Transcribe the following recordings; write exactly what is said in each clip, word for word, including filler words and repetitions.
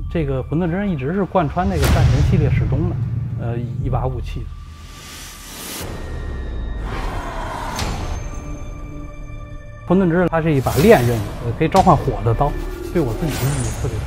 这个混沌之刃一直是贯穿这个战神系列始终的，呃，一把武器。混沌之刃它是一把炼刃，呃，可以召唤火的刀，对我自己的意义特别大。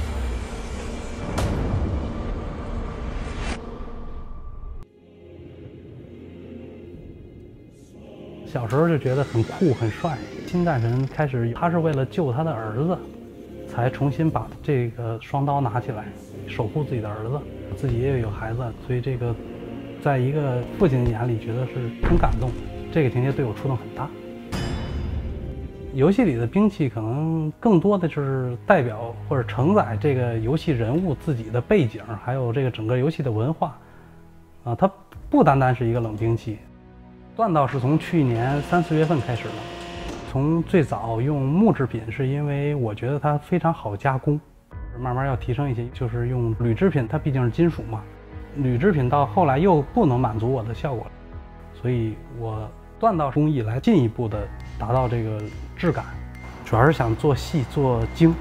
小时候就觉得很酷很帅。新战神开始，他是为了救他的儿子，才重新把这个双刀拿起来，守护自己的儿子。自己也有孩子，所以这个，在一个父亲眼里觉得是很感动。这个情节对我触动很大。游戏里的兵器可能更多的就是代表或者承载这个游戏人物自己的背景，还有这个整个游戏的文化。啊，它不单单是一个冷兵器。锻造是从去年三四月份开始的，从最早用木制品，是因为我觉得它非常好加工，慢慢要提升一些，就是用铝制品，它毕竟是金属嘛，铝制品到后来又不能满足我的效果，所以我锻造工艺来进一步的达到这个质感，主要是想做细做精。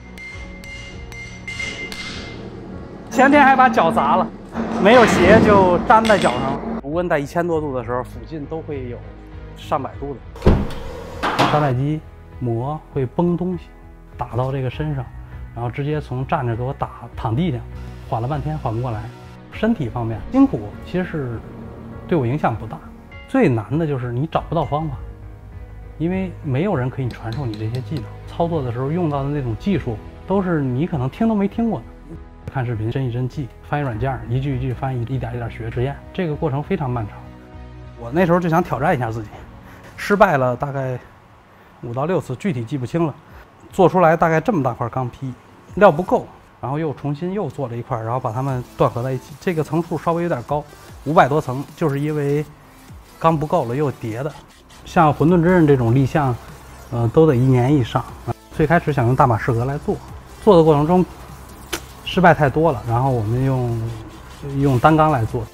前天还把脚砸了，没有鞋就粘在脚上了。无温在一千多度的时候，附近都会有上百度的。山脉机磨会崩东西，打到这个身上，然后直接从站着给我打躺地上，缓了半天缓不过来。身体方面辛苦其实是对我影响不大，最难的就是你找不到方法，因为没有人可以传授你这些技能。操作的时候用到的那种技术，都是你可能听都没听过的。看视频，帧一帧记，翻译软件，一句一句翻译，一点一点学实验，这个过程非常漫长。我那时候就想挑战一下自己，失败了大概五到六次，具体记不清了。做出来大概这么大块钢坯，料不够，然后又重新又做了一块，然后把它们锻合在一起。这个层数稍微有点高，五百多层，就是因为钢不够了又叠的。像混沌之刃这种立项，呃，都得一年以上。最开始想用大马士革来做，做的过程中失败太多了，然后我们用用单钢来做。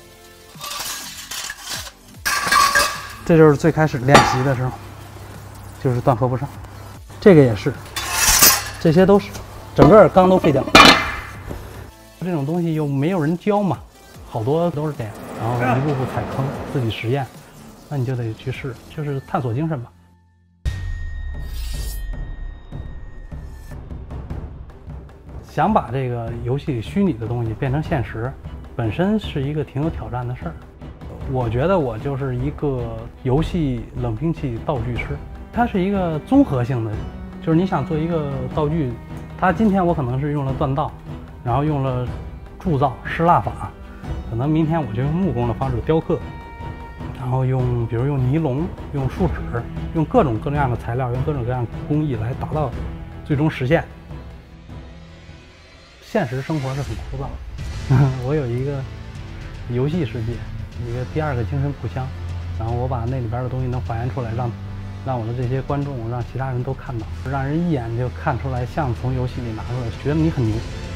这就是最开始练习的时候，就是锻合不上。这个也是，这些都是，整个钢都废掉。这种东西又没有人教嘛，好多都是这样，然后一步步踩坑，自己实验，那你就得去试，就是探索精神吧。想把这个游戏里虚拟的东西变成现实，本身是一个挺有挑战的事儿。我觉得我就是一个游戏冷兵器道具师，它是一个综合性的，就是你想做一个道具，它今天我可能是用了锻造，然后用了铸造失蜡法，可能明天我就用木工的方式雕刻，然后用比如用尼龙、用树脂、用各种各样的材料、用各种各样的工艺来达到最终实现。现实生活是很枯燥，我有一个游戏世界，一个第二个精神故乡，然后我把那里边的东西能还原出来，让让我的这些观众，让其他人都看到，让人一眼就看出来像从游戏里拿出来，觉得你很牛。